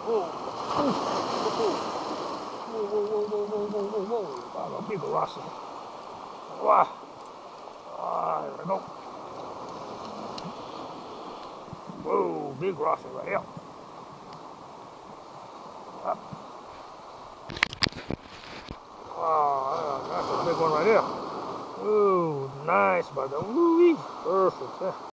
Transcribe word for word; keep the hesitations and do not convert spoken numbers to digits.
Whoa. Whoa. Whoa, whoa, whoa, whoa, whoa, whoa, whoa, whoa. Wow, a big rossi. Wow. Ah, there we go. Whoa, big rossi right here. Up. Oh, that's a big one right here. Ooh, nice, brother. Woo-wee. Perfect. Yeah.